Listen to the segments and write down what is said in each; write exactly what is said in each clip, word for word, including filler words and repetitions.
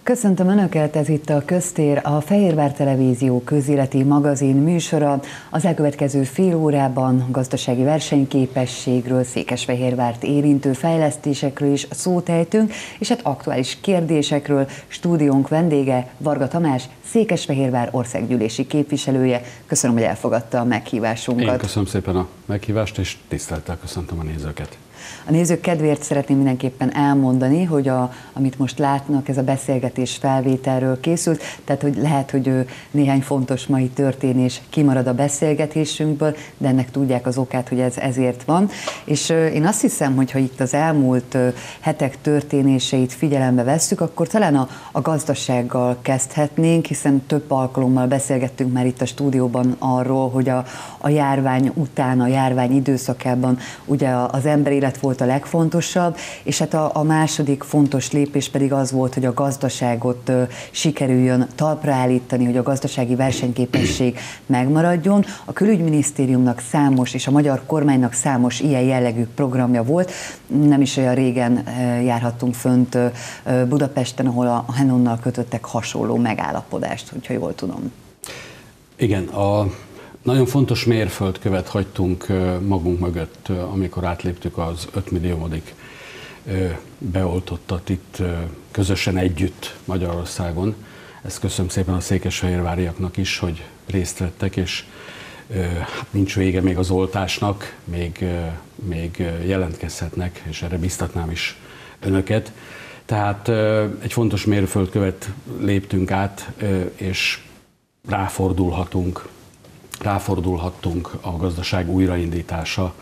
Köszöntöm Önöket, ez itt a Köztér, a Fehérvár Televízió közéleti magazin műsora. Az elkövetkező fél órában gazdasági versenyképességről, Székesfehérvárt érintő fejlesztésekről is szót ejtünk, és hát aktuális kérdésekről. Stúdiónk vendége Varga Tamás, Székesfehérvár országgyűlési képviselője. Köszönöm, hogy elfogadta a meghívásunkat. Én köszönöm szépen a meghívást, és tisztelettel köszöntöm a nézőket. A nézők kedvéért szeretném mindenképpen elmondani, hogy a, amit most látnak, ez a beszélgetés felvételről készült, tehát hogy lehet, hogy néhány fontos mai történés kimarad a beszélgetésünkből, de ennek tudják az okát, hogy ez ezért van. És én azt hiszem, hogy ha itt az elmúlt hetek történéseit figyelembe vesszük, akkor talán a, a gazdasággal kezdhetnénk, hiszen több alkalommal beszélgettünk már itt a stúdióban arról, hogy a, a járvány után, a járvány időszakában ugye az emberélet volt a legfontosabb, és hát a, a második fontos lépés pedig az volt, hogy a gazdaságot ö, sikerüljön talpra állítani, hogy a gazdasági versenyképesség megmaradjon. A külügyminisztériumnak számos, és a magyar kormánynak számos ilyen jellegű programja volt. Nem is olyan régen ö, járhattunk fönt ö, Budapesten, ahol a Henonnal kötöttek hasonló megállapodást, hogyha jól tudom. Igen, a nagyon fontos mérföldkövet hagytunk magunk mögött, amikor átléptük az ötmilliómodik beoltottat itt közösen együtt Magyarországon. Ezt köszönöm szépen a székesfehérváriaknak is, hogy részt vettek, és hát nincs vége még az oltásnak, még, még jelentkezhetnek, és erre biztatnám is önöket. Tehát egy fontos mérföldkövet léptünk át, és ráfordulhatunk ráfordulhattunk a gazdaság újraindítása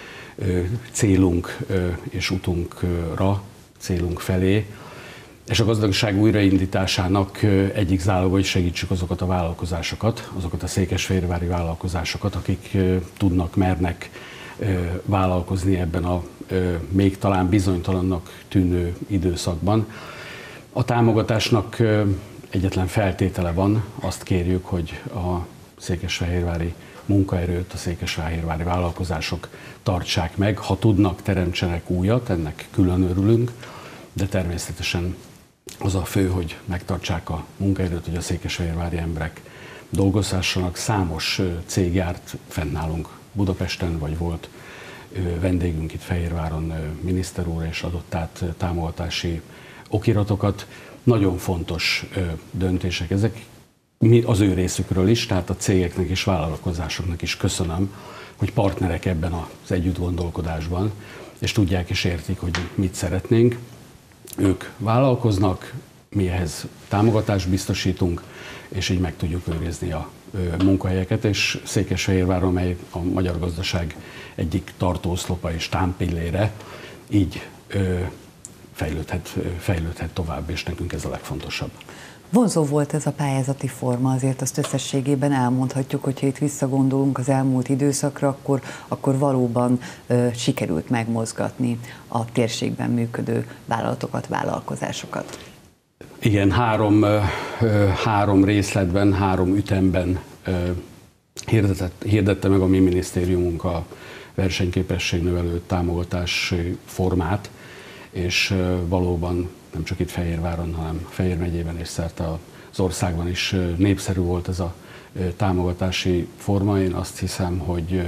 célunk és utunkra, célunk felé. És a gazdaság újraindításának egyik záloga, hogy segítsük azokat a vállalkozásokat, azokat a székesfehérvári vállalkozásokat, akik tudnak, mernek vállalkozni ebben a még talán bizonytalannak tűnő időszakban. A támogatásnak egyetlen feltétele van, azt kérjük, hogy a székesfehérvári munkaerőt, a székesfehérvári vállalkozások tartsák meg. Ha tudnak, teremtsenek újat, ennek külön örülünk, de természetesen az a fő, hogy megtartsák a munkaerőt, hogy a székesfehérvári emberek dolgozhassanak. Számos cég járt fennállunk Budapesten, vagy volt vendégünk itt Fehérváron, miniszter úr, és adott át támogatási okiratokat. Nagyon fontos döntések ezek. Mi az ő részükről is, tehát a cégeknek és vállalkozásoknak is köszönöm, hogy partnerek ebben az együttgondolkodásban, és tudják és értik, hogy mit szeretnénk. Ők vállalkoznak, mi ehhez támogatást biztosítunk, és így meg tudjuk őrizni a munkahelyeket, és Székesfehérváron, mely a magyar gazdaság egyik tartóoszlopa és támpillére, így fejlődhet, fejlődhet tovább, és nekünk ez a legfontosabb. Vonzó volt ez a pályázati forma, azért azt összességében elmondhatjuk, hogyha itt visszagondolunk az elmúlt időszakra, akkor, akkor valóban ö, sikerült megmozgatni a térségben működő vállalatokat, vállalkozásokat. Igen, három, ö, három részletben, három ütemben ö, hirdetett, hirdette meg a mi minisztériumunk a versenyképességnövelő támogatási formát, és ö, valóban nem csak itt Fehérváron, hanem Fejér megyében és szerte az országban is népszerű volt ez a támogatási forma. Én azt hiszem, hogy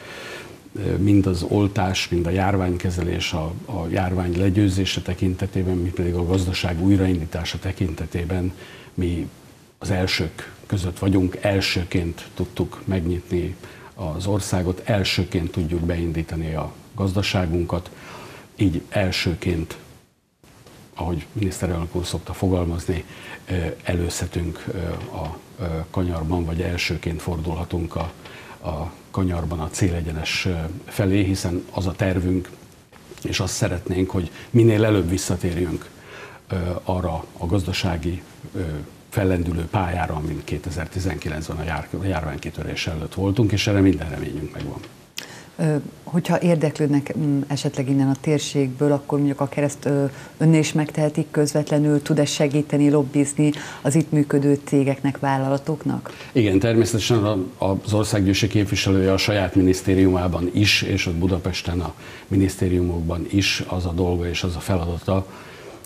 mind az oltás, mind a járványkezelés, a, a járvány legyőzése tekintetében, mi pedig a gazdaság újraindítása tekintetében mi az elsők között vagyunk. Elsőként tudtuk megnyitni az országot, elsőként tudjuk beindítani a gazdaságunkat, így elsőként, ahogy miniszterelnök úr szokta fogalmazni, előzhetünk a kanyarban, vagy elsőként fordulhatunk a, a kanyarban a célegyenes felé, hiszen az a tervünk, és azt szeretnénk, hogy minél előbb visszatérjünk arra a gazdasági fellendülő pályára, amin kétezer-tizenkilencben a, jár, a járványkitörés előtt voltunk, és erre minden reményünk megvan. Hogyha érdeklődnek esetleg innen a térségből, akkor mondjuk akár ezt önnél is megtehetik közvetlenül, tud-e segíteni, lobbizni az itt működő cégeknek, vállalatoknak? Igen, természetesen az országgyűlési képviselője a saját minisztériumában is, és ott Budapesten a minisztériumokban is az a dolga és az a feladata,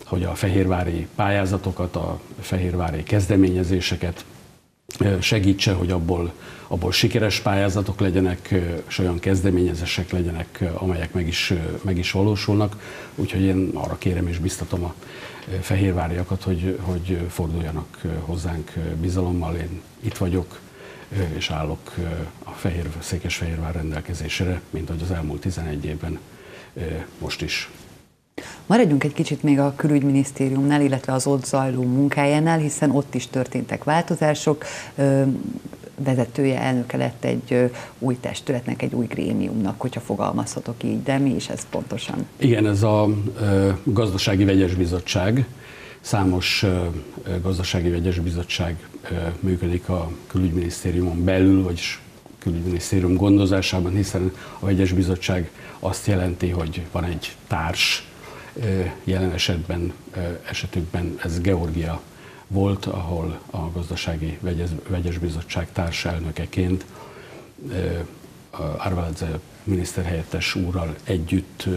hogy a fehérvári pályázatokat, a fehérvári kezdeményezéseket segítse, hogy abból, abból sikeres pályázatok legyenek, és olyan kezdeményezések legyenek, amelyek meg is, meg is valósulnak. Úgyhogy én arra kérem és biztatom a fehérváriakat, hogy, hogy forduljanak hozzánk bizalommal. Én itt vagyok, és állok a Fehér, Székesfehérvár rendelkezésére, mint ahogy az elmúlt tizenegy évben most is. Maradjunk egy kicsit még a külügyminisztériumnál, illetve az ott zajló munkájánál, hiszen ott is történtek változások. Vezetője, elnöke lett egy új testületnek, egy új grémiumnak, hogyha fogalmazhatok így, de mi is ez pontosan? Igen, ez a Gazdasági Vegyes Bizottság. Számos Gazdasági Vegyes Bizottság működik a külügyminisztériumon belül, vagyis külügyminisztérium gondozásában, hiszen a Vegyes Bizottság azt jelenti, hogy van egy társ, jelen esetben, esetükben ez Georgia volt, ahol a Gazdasági Vegyes, Vegyes Bizottság társelnökeként Arveladze miniszterhelyettes úrral együtt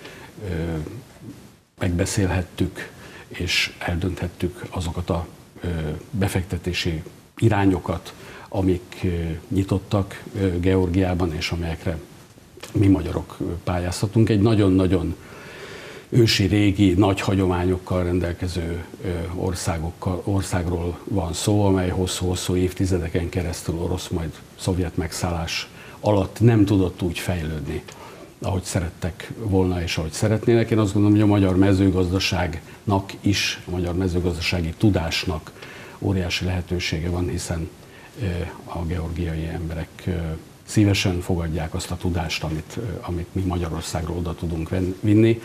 megbeszélhettük és eldönthettük azokat a befektetési irányokat, amik nyitottak Georgiában, és amelyekre mi magyarok pályázhatunk. Egy nagyon-nagyon ősi, régi, nagy hagyományokkal rendelkező országokkal, országról van szó, amely hosszú-hosszú évtizedeken keresztül orosz, majd szovjet megszállás alatt nem tudott úgy fejlődni, ahogy szerettek volna és ahogy szeretnének. Én azt gondolom, hogy a magyar mezőgazdaságnak is, a magyar mezőgazdasági tudásnak óriási lehetősége van, hiszen a georgiai emberek szívesen fogadják azt a tudást, amit, amit mi Magyarországról oda tudunk vinni,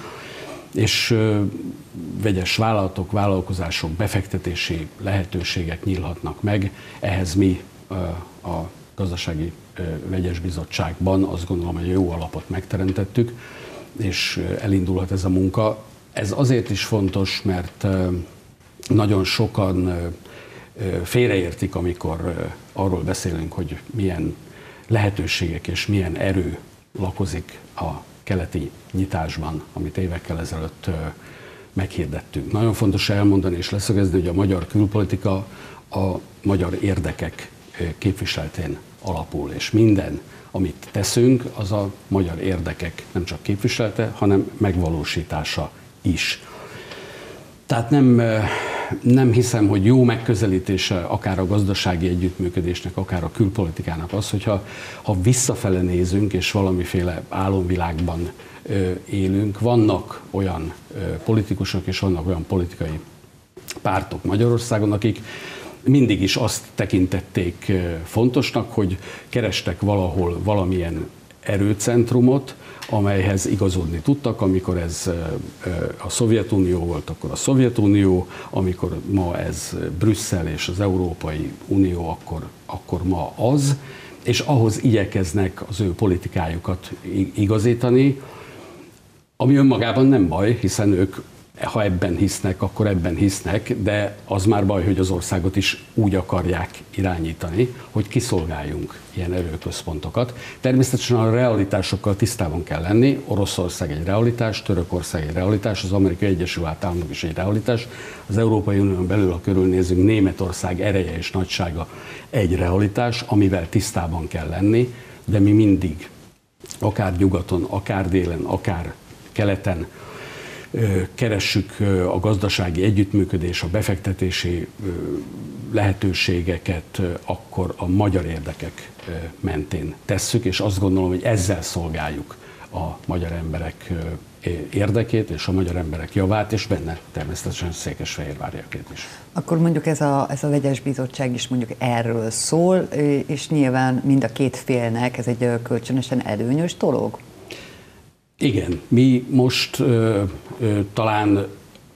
és vegyes vállalatok, vállalkozások, befektetési lehetőségek nyílhatnak meg. Ehhez mi a Gazdasági Vegyes Bizottságban azt gondolom, hogy jó alapot megteremtettük, és elindulhat ez a munka. Ez azért is fontos, mert nagyon sokan félreértik, amikor arról beszélünk, hogy milyen lehetőségek és milyen erő lakozik a keleti nyitásban, amit évekkel ezelőtt meghirdettünk. Nagyon fontos elmondani és leszögezni, hogy a magyar külpolitika a magyar érdekek képviseletén alapul, és minden, amit teszünk, az a magyar érdekek nem csak képviselete, hanem megvalósítása is. Tehát nem, nem hiszem, hogy jó megközelítése akár a gazdasági együttműködésnek, akár a külpolitikának az, hogyha ha visszafele nézünk, és valamiféle álomvilágban élünk, vannak olyan politikusok és vannak olyan politikai pártok Magyarországon, akik mindig is azt tekintették fontosnak, hogy kerestek valahol valamilyen erőcentrumot, amelyhez igazodni tudtak. Amikor ez a Szovjetunió volt, akkor a Szovjetunió, amikor ma ez Brüsszel és az Európai Unió, akkor, akkor ma az, és ahhoz igyekeznek az ő politikájukat igazítani, ami önmagában nem baj, hiszen ők, ha ebben hisznek, akkor ebben hisznek, de az már baj, hogy az országot is úgy akarják irányítani, hogy kiszolgáljunk ilyen erőközpontokat. Természetesen a realitásokkal tisztában kell lenni. Oroszország egy realitás, Törökország egy realitás, az Amerikai Egyesült Államok is egy realitás. Az Európai Unión belül, ha körülnézünk, Németország ereje és nagysága egy realitás, amivel tisztában kell lenni, de mi mindig, akár nyugaton, akár délen, akár keleten, keressük a gazdasági együttműködés, a befektetési lehetőségeket, akkor a magyar érdekek mentén tesszük, és azt gondolom, hogy ezzel szolgáljuk a magyar emberek érdekét és a magyar emberek javát, és benne természetesen székesfehérváriakét is. Akkor mondjuk ez a, ez a vegyes bizottság is mondjuk erről szól, és nyilván mind a két félnek ez egy kölcsönösen előnyös dolog? Igen, mi most ö, ö, talán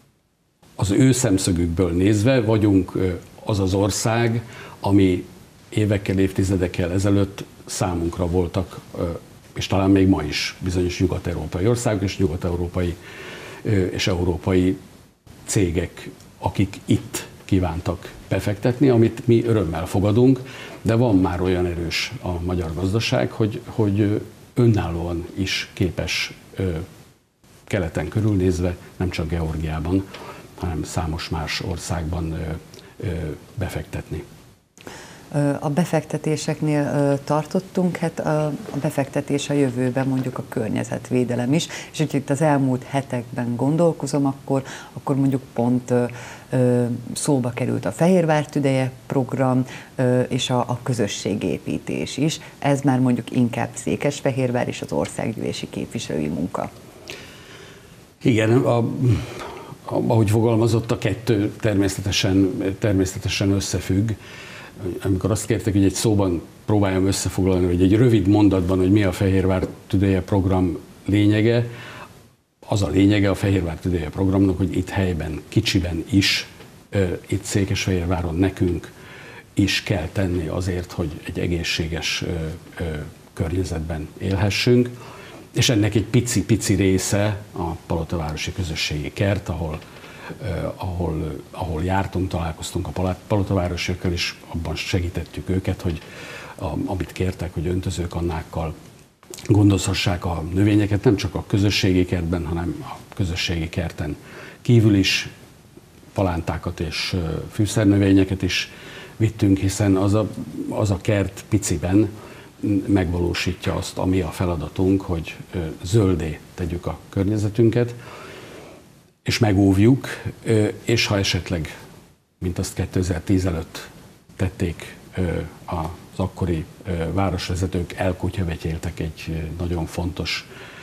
az ő szemszögükből nézve vagyunk ö, az az ország, ami évekkel, évtizedekkel ezelőtt számunkra voltak, ö, és talán még ma is bizonyos nyugat-európai országok és nyugat-európai ö, és európai cégek, akik itt kívántak befektetni, amit mi örömmel fogadunk, de van már olyan erős a magyar gazdaság, hogy, hogy önállóan is képes ö, keleten körülnézve, nem csak Georgiában hanem számos más országban befektetni. A befektetéseknél tartottunk, hát a befektetés a jövőben mondjuk a környezetvédelem is, és hogyha itt az elmúlt hetekben gondolkozom, akkor, akkor mondjuk pont szóba került a Fehérvár tüdeje program és a, a közösségépítés is. Ez már mondjuk inkább Székesfehérvár és az országgyűlési képviselői munka. Igen, a, ahogy fogalmazott, a kettő természetesen, természetesen összefügg. Amikor azt kértek, hogy egy szóban próbáljam összefoglalni, hogy egy rövid mondatban, hogy mi a Fehérvár tüdeje program lényege, az a lényege a Fehérvár tüdeje programnak, hogy itt helyben, kicsiben is, itt Székesfehérváron nekünk is kell tenni azért, hogy egy egészséges környezetben élhessünk. És ennek egy pici-pici része a Palotavárosi Közösségi Kert, ahol Uh, ahol, ahol jártunk, találkoztunk a palotavárosiakkal, és abban segítettük őket, hogy a, amit kértek, hogy öntözőkannákkal gondozhassák a növényeket, nem csak a közösségi kertben, hanem a közösségi kerten kívül is palántákat és uh, fűszernövényeket is vittünk, hiszen az a, az a kert piciben megvalósítja azt, ami a feladatunk, hogy uh, zöldé tegyük a környezetünket, és megóvjuk, és ha esetleg, mint azt kétezer-tíz előtt tették az akkori városvezetők, elkutyavetyéltek egy nagyon fontos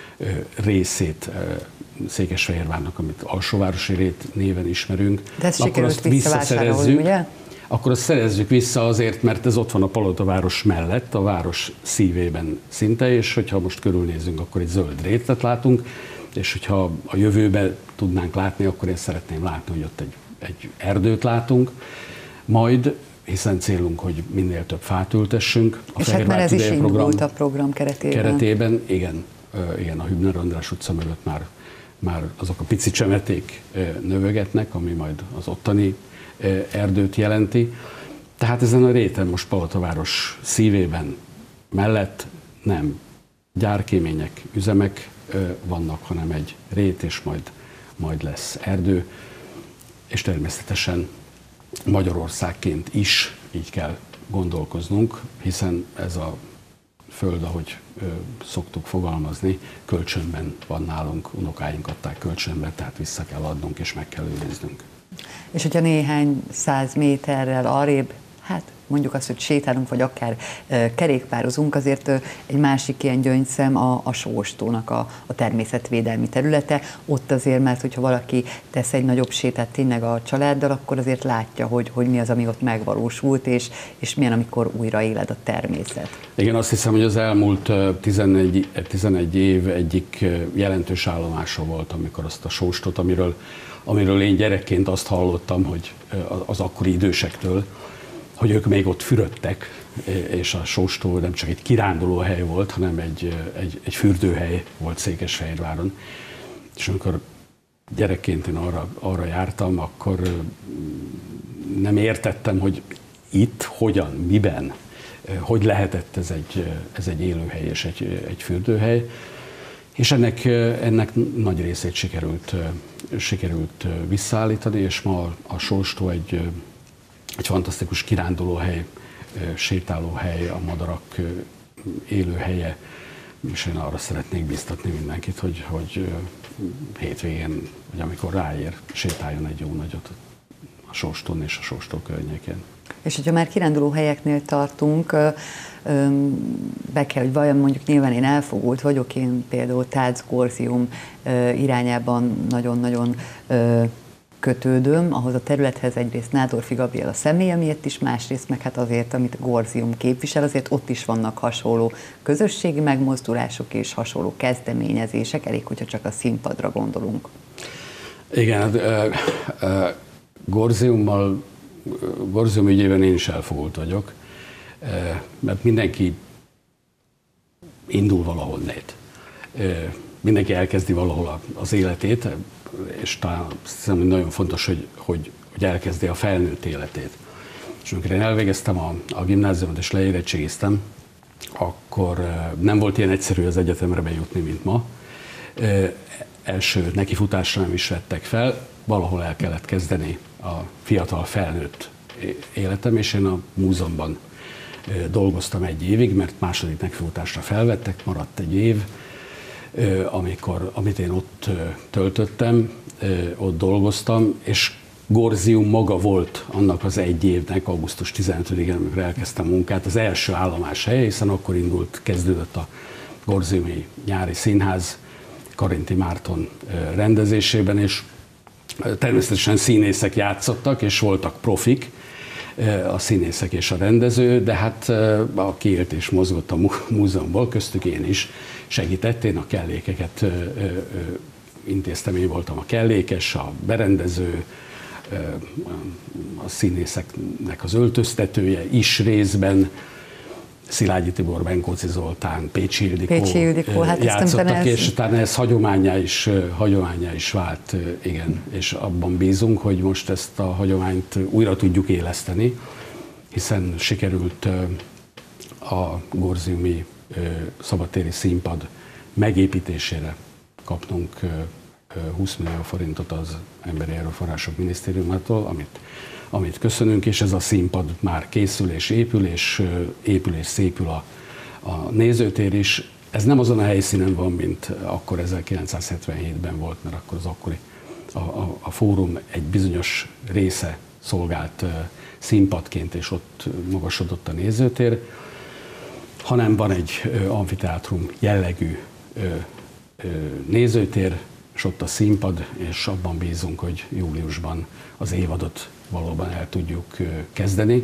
részét Székesfehérvárnak, amit Alsóvárosi Rét néven ismerünk. De ezt sikerült visszavásárolni, ugye? Akkor azt szerezzük vissza azért, mert ez ott van a Palotaváros mellett, a város szívében szinte, és hogyha most körülnézünk, akkor egy zöld rétet látunk, és hogyha a jövőben tudnánk látni, akkor én szeretném látni, hogy ott egy, egy erdőt látunk, majd, hiszen célunk, hogy minél több fát ültessünk. A és hát már ez is indult a program keretében. Keretében, igen, igen, a Hübner András utca mögött már, már azok a pici csemeték növögetnek, ami majd az ottani erdőt jelenti. Tehát ezen a réten most Palotavaros szívében mellett nem gyárkémények, üzemek vannak, hanem egy rét, és majd, majd lesz erdő, és természetesen Magyarországként is így kell gondolkoznunk, hiszen ez a föld, ahogy ö, szoktuk fogalmazni, kölcsönben van nálunk, unokáink adták kölcsönbe, tehát vissza kell adnunk, és meg kell őriznünk. És hogyha néhány száz méterrel arrébb, hát mondjuk azt, hogy sétálunk, vagy akár e, kerékpározunk, azért e, egy másik ilyen gyöngyszem a, a Sóstónak a, a természetvédelmi területe. Ott azért, mert hogyha valaki tesz egy nagyobb sétát tényleg a családdal, akkor azért látja, hogy, hogy mi az, ami ott megvalósult, és, és milyen, amikor újra éled a természet. Igen, azt hiszem, hogy az elmúlt tizenegy, tizenegy év egyik jelentős állomása volt, amikor azt a Sóstot, amiről, amiről én gyerekként azt hallottam, hogy az akkori idősektől, hogy ők még ott fürödtek, és a Sóstó nem csak egy kirándulóhely volt, hanem egy, egy, egy fürdőhely volt Székesfehérváron. És amikor gyerekként én arra, arra jártam, akkor nem értettem, hogy itt, hogyan, miben, hogy lehetett ez egy, ez egy élőhely és egy, egy fürdőhely. És ennek, ennek nagy részét sikerült, sikerült visszaállítani, és ma a Sóstó egy egy fantasztikus kirándulóhely, sétálóhely, a madarak élőhelye, és én arra szeretnék biztatni mindenkit, hogy, hogy hétvégén, vagy amikor ráér, sétáljon egy jó nagyot a Sóstón és a Sóstó környékén. És hogyha már kiránduló helyeknél tartunk, be kell, hogy valljam, mondjuk nyilván én elfogult vagyok, én például Tác-Gorzium irányában nagyon-nagyon kötődöm ahhoz a területhez, egyrészt Nádorfi Gabriella személye miatt is, másrészt meg hát azért, amit a Gorzium képvisel, azért ott is vannak hasonló közösségi megmozdulások és hasonló kezdeményezések, elég, hogyha csak a színpadra gondolunk. Igen, hát uh, uh, Gorziummal, Gorzium ügyében én is elfogult vagyok, uh, mert mindenki indul valahol nét. Uh, mindenki elkezdi valahol az életét, és talán azt hiszem, hogy nagyon fontos, hogy, hogy, hogy elkezdi a felnőtt életét. És amikor én elvégeztem a, a gimnáziumot és leérettségiztem, akkor nem volt ilyen egyszerű az egyetemre bejutni, mint ma. Első nekifutásra nem is vettek fel, valahol el kellett kezdeni a fiatal felnőtt életem, és én a múzeumban dolgoztam egy évig, mert második megfutásra felvettek, maradt egy év, amikor, amit én ott töltöttem, ott dolgoztam, és Gorzium maga volt annak az egy évnek, augusztus tizenötödikén, amikor elkezdtem a munkát, az első állomás helye, hiszen akkor indult, kezdődött a Gorziumi Nyári Színház Karinti Márton rendezésében, és természetesen színészek játszottak, és voltak profik, a színészek és a rendező, de hát aki élt és mozgott a múzeumból, köztük én is segített, én a kellékeket intéztem, én voltam a kellékes, a berendező, a színészeknek az öltöztetője is részben, Szilágyi Tibor, Benkóczi Zoltán, Pécsi Ildikó, Pécsi Ildikó hát játszottak, és utána ez hagyománnyá is, hagyománnyá is vált, igen, és abban bízunk, hogy most ezt a hagyományt újra tudjuk éleszteni, hiszen sikerült a gorziumi szabadtéri színpad megépítésére kapnunk húsz millió forintot az Emberi Erőforrások Minisztériumától, amit, amit köszönünk, és ez a színpad már készül és épül, és épül és szépül a, a nézőtér is. Ez nem azon a helyszínen van, mint akkor ezerkilencszázhetvenhétben volt, mert akkor az akkori a, a, a fórum egy bizonyos része szolgált színpadként, és ott magasodott a nézőtér, hanem van egy amfiteátrum jellegű nézőtér, és ott a színpad, és abban bízunk, hogy júliusban az évadot valóban el tudjuk kezdeni.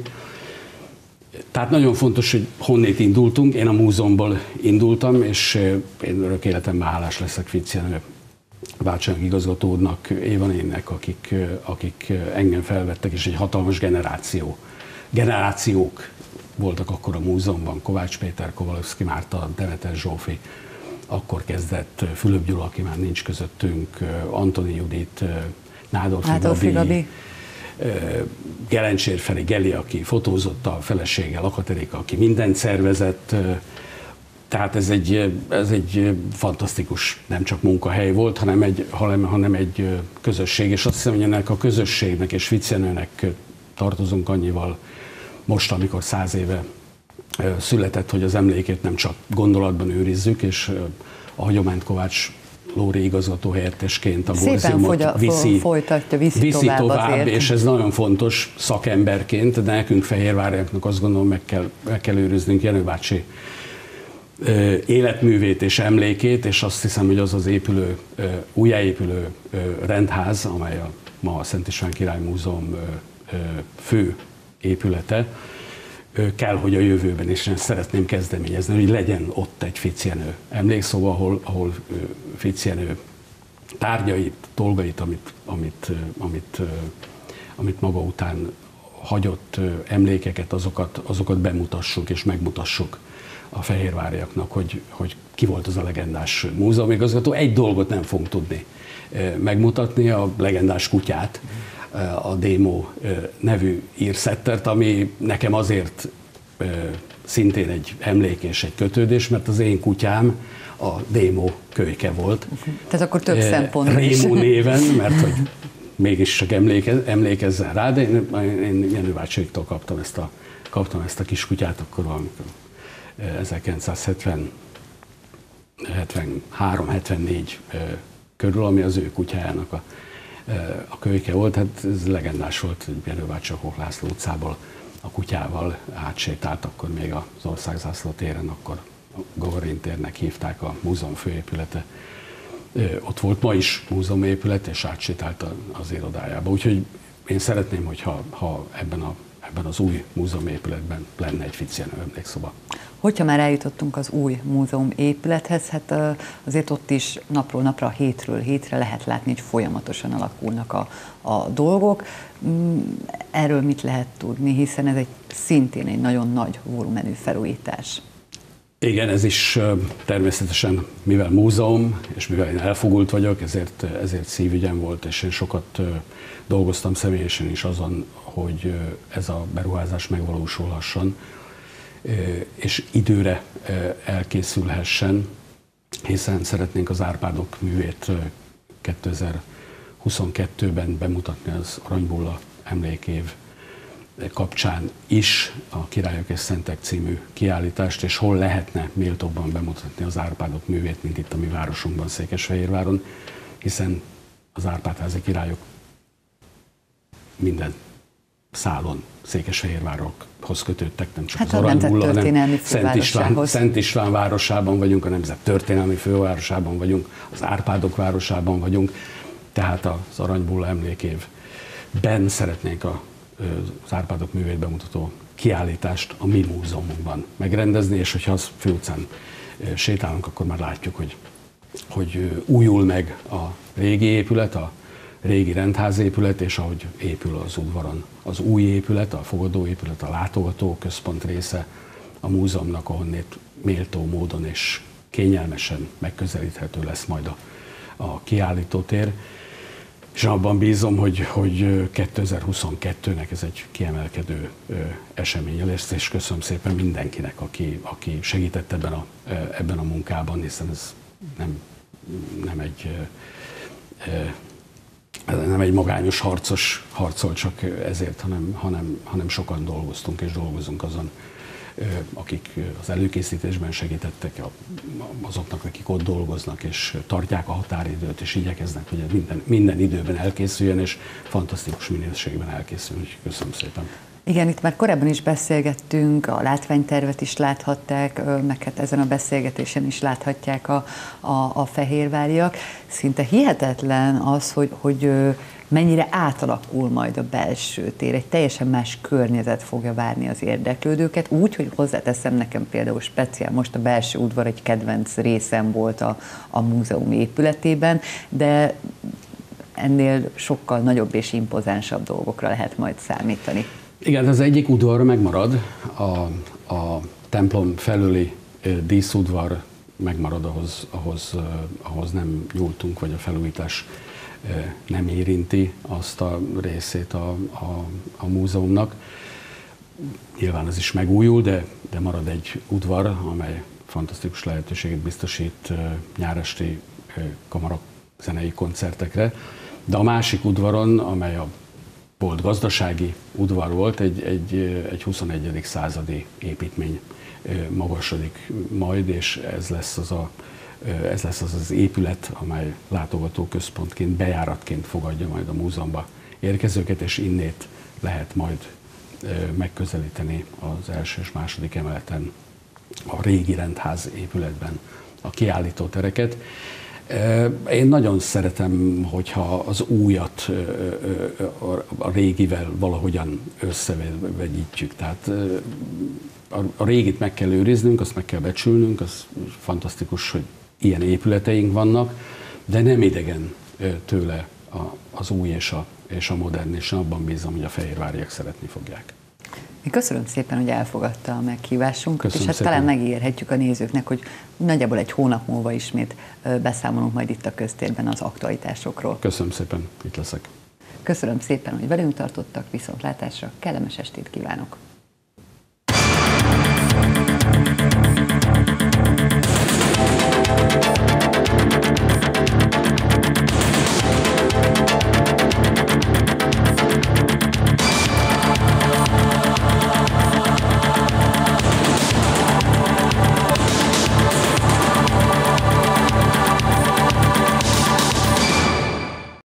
Tehát nagyon fontos, hogy honnét indultunk. Én a múzeumból indultam, és én örök életemben hálás leszek Ficjenő bácsának, igazgató úrnak, Évanénnek, akik, akik engem felvettek, és egy hatalmas generáció. Generációk voltak akkor a múzeumban. Kovács Péter, Kovalevszki Márta, Demeter Zsófi, akkor kezdett Fülöp Gyula, aki már nincs közöttünk, Antoni Judit, Nádorfi Gabi, Gabi. Gelencsér Feri Geli, aki fotózott, a felesége Lakath Erika, aki mindent szervezett. Tehát ez egy, ez egy fantasztikus, nem csak munkahely volt, hanem egy, hanem egy közösség, és azt hiszem, hogy ennek a közösségnek és Ficjenőnek tartozunk annyival most, amikor száz éve született, hogy az emlékét nem csak gondolatban őrizzük, és a hagyományt Kovács Lóri igazgató helyettesként a Gorziumot viszi, folytatja, viszi, viszi tovább, tovább és ez nagyon fontos szakemberként, de nekünk fehérváriaknak azt gondolom meg kell, meg kell őriznünk Jenő bácsi életművét és emlékét, és azt hiszem, hogy az az épülő, újjáépülő rendház, amely a, ma a Szent István Király Múzeum fő épülete, kell, hogy a jövőben is szeretném kezdeményezni, hogy legyen ott egy Ficjenő emlékszoba, ahol, ahol Ficjenő tárgyait, dolgait, amit, amit, amit, amit maga után hagyott emlékeket, azokat, azokat bemutassuk és megmutassuk a fehérváriaknak, hogy, hogy ki volt az a legendás múzeumigazgató. Egy dolgot nem fogunk tudni megmutatni, a legendás kutyát, a Démo nevű írszettert, ami nekem azért szintén egy emlék és egy kötődés, mert az én kutyám a Démo kölyke volt. Tehát akkor több szempontból is. Rémó néven, mert hogy mégis csak emlékez, emlékezzen rá, de én, én Jenő bácsiktól kaptam ezt a, kaptam ezt a kis kutyát, akkor valamikor ezerkilencszázhetvenhárom hetvennégy körül, ami az ő kutyájának a a kölyke volt, hát ez legendás volt, hogy Jenő bácsi a Koch László utcából a kutyával átsétált, akkor még az Országzászló téren, akkor a Gagarin térnek hívták, a múzeum főépülete. Ott volt ma is múzeumépület, és átsétált az irodájába. Úgyhogy én szeretném, hogyha ha ebben, a, ebben az új múzeumépületben lenne egy Ficjenő emlékszoba. Hogyha már eljutottunk az új múzeum épülethez, hát azért ott is napról napra, hétről hétre lehet látni, hogy folyamatosan alakulnak a, a dolgok. Erről mit lehet tudni, hiszen ez egy szintén egy nagyon nagy volumenű felújítás. Igen, ez is természetesen, mivel múzeum, és mivel én elfogult vagyok, ezért, ezért szívügyem volt, és én sokat dolgoztam személyesen is azon, hogy ez a beruházás megvalósulhasson, és időre elkészülhessen, hiszen szeretnénk az Árpádok művét huszonkettőben bemutatni az Aranybulla emlékév kapcsán is a Királyok és Szentek című kiállítást, és hol lehetne méltóbban bemutatni az Árpádok művét, mint itt a mi városunkban, Székesfehérváron, hiszen az Árpád-házi királyok minden szálon Székesfehérvárokhoz kötődtek, nem csak hát az Aranybulla, hanem Szent István, Szent István városában vagyunk, a nemzet történelmi fővárosában vagyunk, az Árpádok városában vagyunk, tehát az Aranybulla emlékévben szeretnénk a, az Árpádok művét bemutató kiállítást a mi múzeumunkban megrendezni, és hogyha az főutcán sétálunk, akkor már látjuk, hogy, hogy újul meg a régi épület, a régi rendházépület, és ahogy épül az udvaron az új épület, a fogadóépület, a látogató központ része a múzeumnak, ahonnét méltó módon és kényelmesen megközelíthető lesz majd a, a kiállítótér. És abban bízom, hogy, hogy kétezer-huszonkettőnek ez egy kiemelkedő esemény lesz, és köszönöm szépen mindenkinek, aki, aki segített ebben a, ebben a munkában, hiszen ez nem, nem egy nem egy magányos harcos harcol csak ezért, hanem, hanem, hanem sokan dolgoztunk és dolgozunk azon, akik az előkészítésben segítettek, azoknak, akik ott dolgoznak, és tartják a határidőt, és igyekeznek, hogy minden, minden időben elkészüljön, és fantasztikus minőségben elkészüljön. Köszönöm szépen. Igen, itt már korábban is beszélgettünk, a látványtervet is láthatták, meg hát ezen a beszélgetésen is láthatják a, a, a fehérváriak. Szinte hihetetlen az, hogy, hogy mennyire átalakul majd a belső tér. Egy teljesen más környezet fogja várni az érdeklődőket, úgy, hogy hozzáteszem, nekem például speciál most a belső udvar egy kedvenc részem volt a, a múzeum épületében, de ennél sokkal nagyobb és impozánsabb dolgokra lehet majd számítani. Igen, az egyik udvar megmarad, a, a templom felüli díszudvar megmarad, ahhoz, ahhoz, ahhoz nem nyúltunk, vagy a felújítás nem érinti azt a részét a, a, a múzeumnak. Nyilván ez is megújul, de, de marad egy udvar, amely fantasztikus lehetőséget biztosít nyáresti kamara zenei koncertekre. De a másik udvaron, amely a volt gazdasági udvar volt, egy, egy, egy huszonegyedik századi építmény magasodik majd, és ez lesz az a, ez lesz az, az épület, amely látogatóközpontként, bejáratként fogadja majd a múzeumba érkezőket, és innét lehet majd megközelíteni az első és második emeleten a régi rendház épületben a kiállítótereket. Én nagyon szeretem, hogyha az újat a régivel valahogyan összevegyítjük. Tehát a régit meg kell őriznünk, azt meg kell becsülnünk, az fantasztikus, hogy ilyen épületeink vannak, de nem idegen tőle az új és a, és a modern, és abban bízom, hogy a fehérváriak szeretni fogják. Mi köszönöm szépen, hogy elfogadta a meghívásunkat, köszönöm és hát szépen. talán megígérhetjük a nézőknek, hogy nagyjából egy hónap múlva ismét beszámolunk majd itt a köztérben az aktualitásokról. Köszönöm szépen, itt leszek. Köszönöm szépen, hogy velünk tartottak, viszontlátásra, kellemes estét kívánok!